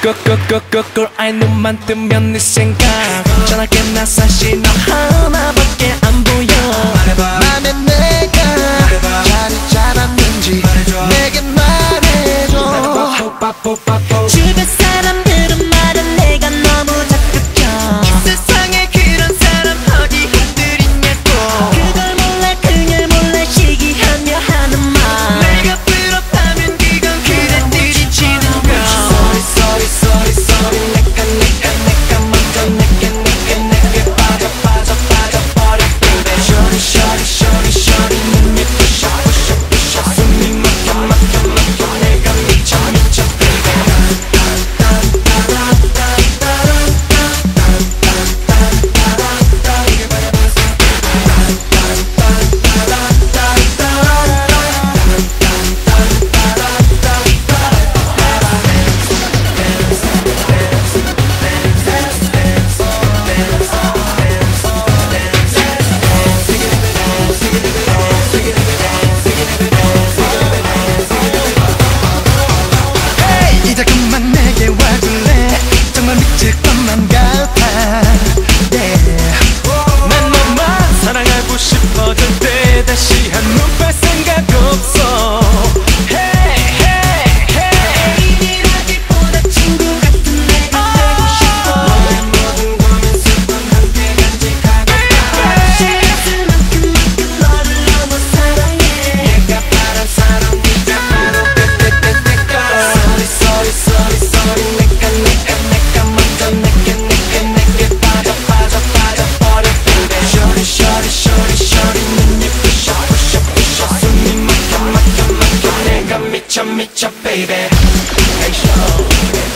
꿀꿀꿀꿀꿀꿀 아이 눈만 뜨면 네 생각 전화게 나 사실 너 하나밖에 안 보여. 맘에 내가 자리 잡았는지 내게 말해줘. 주변 사람들은 말은 내가 너무 적극적. 이 세상에 그런 사람 어디 흔들 있냐고. 그걸 몰라 그녀 몰라 시기하며 하는 말. 내가 부럽다면 그건 그대들이 치는 거. Sorry 내가 먼저 내게 빠져버려 baby. Shorty 눈이 부셔 숨이 막혀 내가 미쳐 이제 그만 내게 와줄래. 정말 미칠 것만 같아. 난 너만 사랑하고 싶어질 때 다시 한눈 팔 생각 없어. 애인이라기보다 친구 같은 내가 되고 싶어. 너의 모든 고민 슬픔 함께 간직하고 시간을 만큼 너를 너무 사랑해. 내가 바란 사람 이제 바로 Sorry 내가 먼저 내게 빠져버려 baby. Shorty 눈이 부셔 숨이 막혀 내가 미쳐 baby. Hey show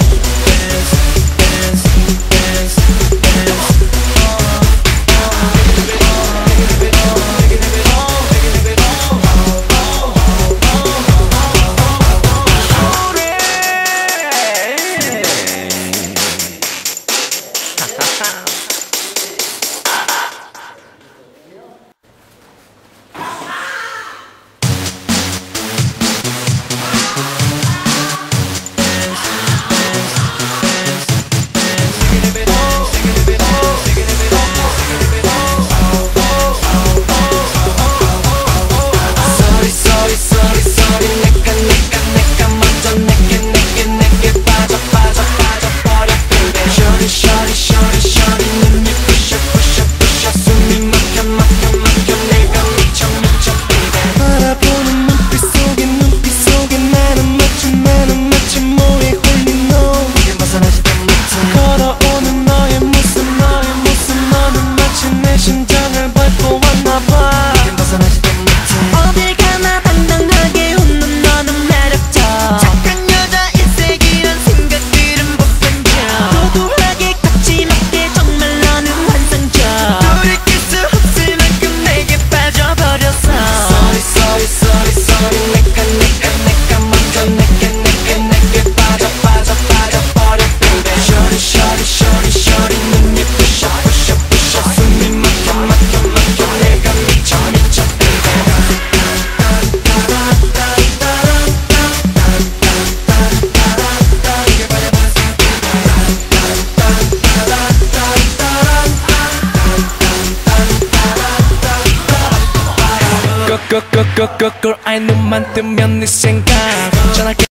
내가 먼저 내게 빠져버려 baby. Shorty 눈이 부셔 숨이 막혀 내가 미쳐 baby. 바라보는 눈빛 속에 나는 마치 뭐에 홀린 너. 이게 벗어나지도 못해. 걸어오는 너의 모습 너는 마치 내 심장을 밟고 왔나봐. 이게 벗어나지도 못해. 어딜 가나 당당하게 웃는 너는 매력적. 착한 여자 일색이란 생각들은 보편적. 도도하게 거침없게 정말 너는 환상적. 돌이킬 수 없을 만큼 내게 빠져버렸어. Sorry 내가 먼저 내게 빠져버려 baby. Shorty 눈이 부셔 숨이 막혀 내가 미쳐 baby. 꿀꿀꿀꿀꿀 아이 눈만 뜨면 네 생각 전화게